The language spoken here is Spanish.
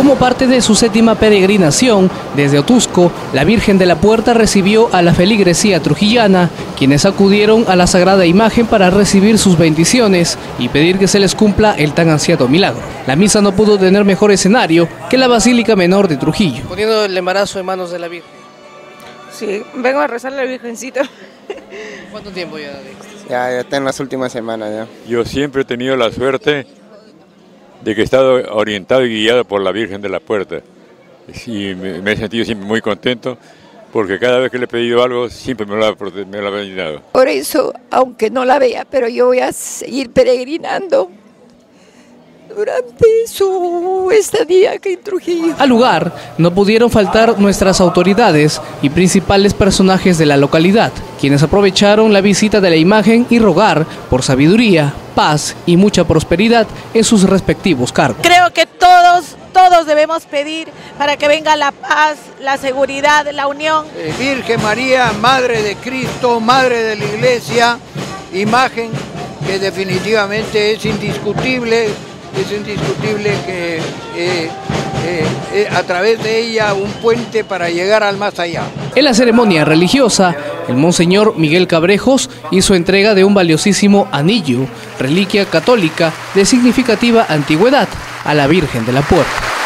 Como parte de su séptima peregrinación, desde Otusco, la Virgen de la Puerta recibió a la feligresía trujillana, quienes acudieron a la sagrada imagen para recibir sus bendiciones y pedir que se les cumpla el tan ansiado milagro. La misa no pudo tener mejor escenario que la Basílica Menor de Trujillo. Poniendo el embarazo en manos de la Virgen. Sí, vengo a rezarle a la Virgencita. ¿Cuánto tiempo ya? Ya está en las últimas semanas ya. Yo siempre he tenido la suerte de que he estado orientado y guiado por la Virgen de la Puerta. Y me he sentido siempre muy contento, porque cada vez que le he pedido algo, siempre me lo ha brindado. Por eso, aunque no la vea, pero yo voy a seguir peregrinando durante su estadía aquí en Trujillo. Al lugar no pudieron faltar nuestras autoridades y principales personajes de la localidad, quienes aprovecharon la visita de la imagen y rogar por sabiduría, paz y mucha prosperidad en sus respectivos cargos. Creo que todos debemos pedir para que venga la paz, la seguridad, la unión. Virgen María, Madre de Cristo, Madre de la Iglesia, imagen que definitivamente es indiscutible que a través de ella un puente para llegar al más allá. En la ceremonia religiosa, el monseñor Miguel Cabrejos hizo entrega de un valiosísimo anillo, reliquia católica de significativa antigüedad, a la Virgen de la Puerta.